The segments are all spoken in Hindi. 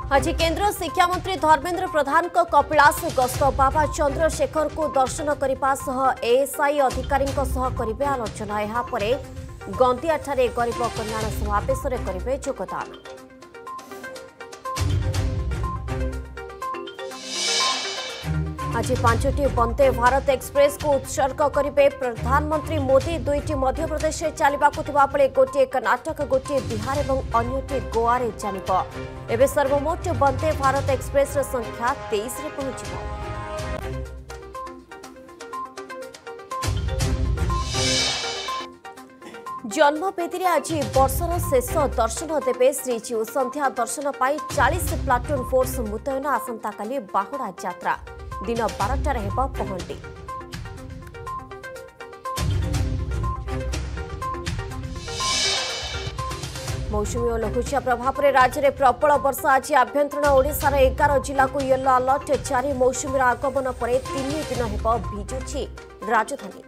आज केंद्र शिक्षा मंत्री धर्मेंद्र प्रधान को कपिलास गस्त बाबा चंद्रशेखर को दर्शन करने एएसआई अधिकारी करेंगे आलोचना। यापर गंदिया गरीब कल्याण समावेश करेंगे योगदान। आज 5टी वंदे भारत एक्सप्रेस को उत्सर्ग करेंगे प्रधानमंत्री मोदी। 2टी मध्य प्रदेश में चलवाकुवा बेले गोटे कर्नाटक, गोटे बिहार और अन्यटी गोवा रे चलिबो। एबे सर्वमोट वंदे भारत एक्सप्रेस संख्या 23 रे पहुंचिबो। जन्मवेदी आज वर्षर शेष दर्शन देवे श्रीजीउ। संध्या दर्शन पाई 40 प्लाटून फोर्स मुतयन। आसंता काली बाहुड़ा यात्रा दिन 12टार हेब पहंडी। मौसुमी और लघुचाप प्रभाव में राज्य में प्रबल वर्षा। आज आभ्यंतरण ओडिशार 11 जिला को येलो अलर्ट जारी। मौसुमीर आगमन पर 3 दिन हेब भिजुछि राजधानी।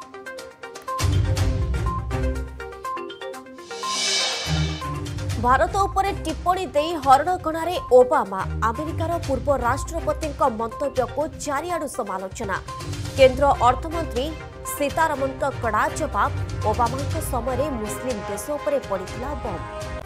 भारत उपरे टिप्पणी देई हरणगणारे ओबामा। अमेरिकार पूर्व राष्ट्रपति मंतव्य को चारिआडु समालोचना। केंद्र अर्थमंत्री सीतारमण कड़ा जवाब। ओबामा समय मुस्लिम देश उपरे पड़िथिला बम।